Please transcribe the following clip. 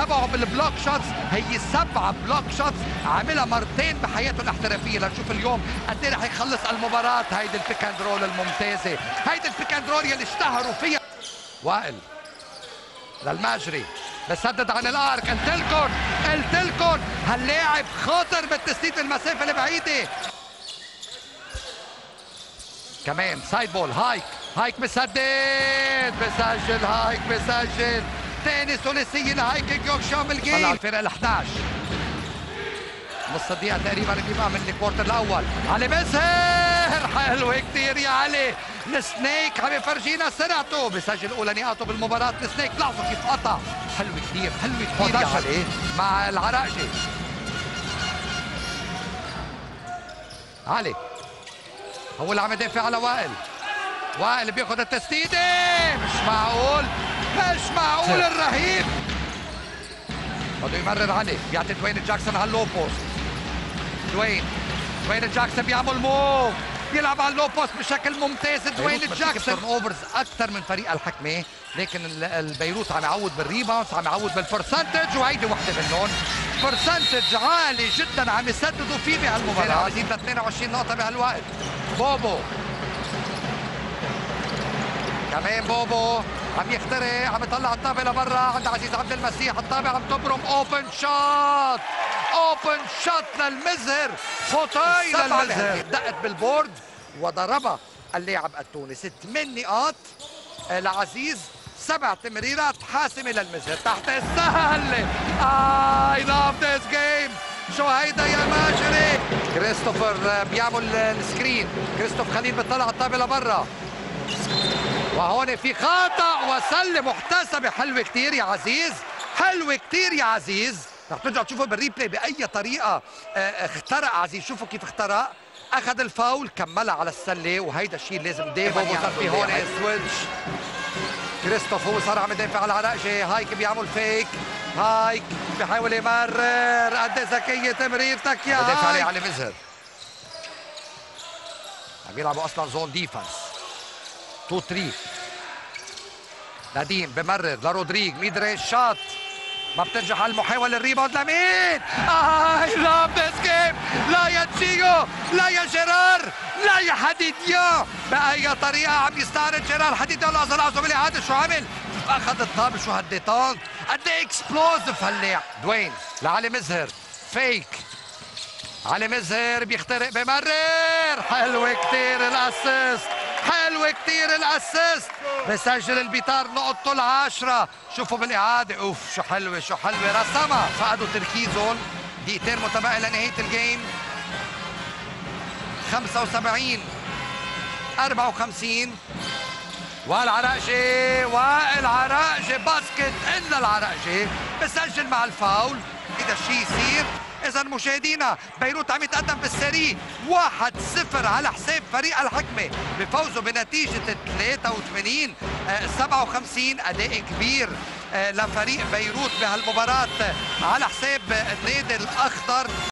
تبعه بالبلوك شوتس هي 7 بلوك شوتس عاملها مرتين بحياته الاحترافيه. لنشوف اليوم قد ايه رح يخلص المباراه. هيدي البيك اند رول الممتازه، هيدي البيك اند رول يلي اشتهروا فيها. وائل للمجري بسدد عن الارك. قلت لكم هاللاعب خاطر بالتسديد بالمسافه البعيده. كمان سايد بول. هايك بسدد بسجل. هايك بسجل ثاني ثلاثيه لهايك جيوكشام بالجيم. طلع الفرقه ال11 نص الدقيقه تقريبا بيبقى من الكوارتر الاول. علي مزهر حلو كثير يا علي. السنيك عم يفرجينا سرعته. بسجل اولى نقاطه بالمباراه. السنيك لاحظوا كيف قطع. حلو كثير يا علي مع العراقجي. علي هو اللي عم يدافع على وائل بياخذ التسديده. مش معقول الرهيب. بده يمرر علي. بيعطي دوين جاكسون على اللو بوست. دوين جاكسون بيعمل موف. بيلعب على اللو بوست بشكل ممتاز. دوين جاكسون اوفرز اكثر من فريق الحكمه، لكن البيروت عم يعوض بالريباوندز، عم يعوض بالبرسنتج، وهيدي وحده منهم. برسنتج عالي جدا عم يسددوا فيه بهالمباراه. عايزين 22 نقطه بهالوقت. بوبو كمان عم يخترق، عم يطلع الطابه لبرا عند عزيز عبد المسيح. الطابه عم تبرم. اوبن شوت للمزهر. فوتاي للمزهر. دقت بالبورد وضربها اللاعب التونسي. 8 نقاط لعزيز، 7 تمريرات حاسمه للمزهر تحت السهل. I love this game. شو هيدا يا ماجري. كريستوفر بيعمل السكرين. كريستوف خليل بيطلع الطابه لبرا، وهون في خطأ وسلة محتسبة. حلوة كتير يا عزيز. رح ترجعوا تشوفوا بالريبلاي بأي طريقة اخترق عزيز. شوفوا كيف اخترق. أخذ الفاول كملها على السلة، وهيدا الشيء لازم دايما يعمل فيه. هون سويتش. كريستوف هو صار عم يدافع على العراقجي. هايك بيعمل فيك. هايك بيحاول يمرر. قد ايه ذكية تمريرتك يا هايك. بدافع عليه علي مزهر. عم يلعبوا أصلا زون ديفنس 2-3. نديم بمرر لرودريج. ميد رينج شوت ما بتنجح على المحاولة. الريباوند لمين؟ I love this game. لا يا تشيو، لا يا جيرار، لا يا حديديو. بأي طريقة عم يستعرض جيرار حديديو. لازم هذا شو عمل؟ أخذ الطابة. شو هالديتونج، قد ايه اكسبلوزيف هاللاعب. دوين لعلي مزهر. فيك. علي مزهر بيخترق بمرر. حلو كتير الاسيست. بسجل البيطار نقطته ال10. شوفوا بالاعاده. اوف شو حلوه رسمها. فقدوا تركيزهم. دقيقتين متبقيه لنهايه الجيم. 75-54. والعراقجي باسكت الا العراقجي بسجل مع الفاول. اذا الشيء يصير. إذا مشاهدينا بيروت عم يتقدم بالسري 1-0 على حساب فريق الحكمة بفوزه بنتيجة 53-57. أداء كبير لفريق بيروت بهالمباراة على حساب النادي الأخضر.